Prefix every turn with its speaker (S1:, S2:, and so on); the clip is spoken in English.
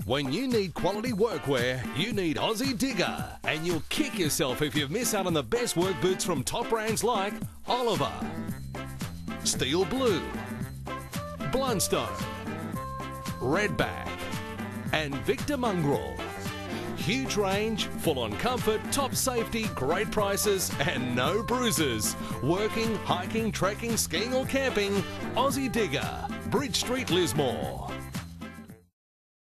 S1: When you need quality workwear, you need Aussie Digger. And you'll kick yourself if you miss out on the best work boots from top brands like Oliver, Steel Blue, Blundstone, Redback and Victor Mongrel. Huge range, full on comfort, top safety, great prices and no bruises. Working, hiking, trekking, skiing or camping, Aussie Digger, Bridge Street, Lismore.